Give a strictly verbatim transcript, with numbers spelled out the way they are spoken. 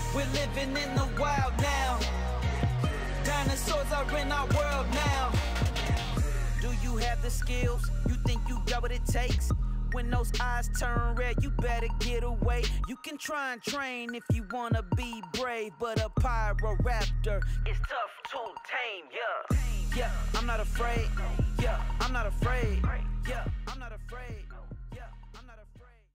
We're living in the wild now. Dinosaurs are in our world now. Do you have the skills? You think you got what it takes? When those eyes turn red, you better get away. You can try and train if you wanna be brave, but a PYRORAPTor is tough to tame, yeah. Yeah, I'm not afraid. Yeah, I'm not afraid. Yeah, I'm not afraid.